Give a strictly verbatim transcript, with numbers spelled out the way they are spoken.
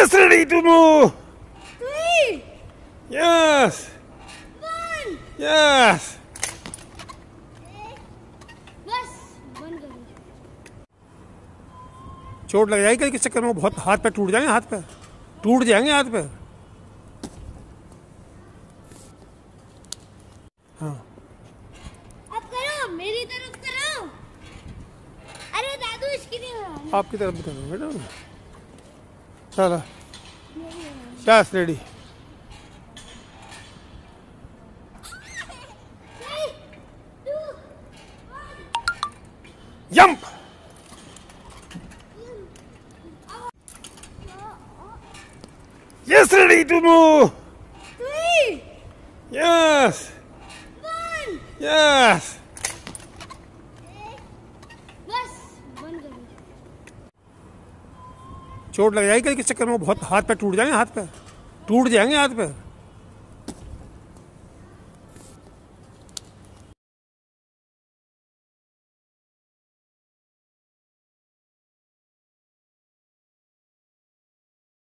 Yes, ready to move. Three. Yes. One. Yes. बस बंद करो। चोट लग जाएगी किस चक्कर में, बहुत हाथ पैर टूट जाएंगे, हाथ पैर टूट जाएंगे हाथ पैर। हाँ अब करो, मेरी तरफ करो। अरे दादू इसकी तरफ। आपकी तरफ बता दो बेटा। चलो yes ready. Jump! Yes, ready to move. Three. Yes. One. Yes. बस बंद करो। चोट लग जाएगी किस चक्कर में, बहुत हाथ पैर टूट जाएंगे, हाथ पैर टूट जाएंगे हाथ पैर।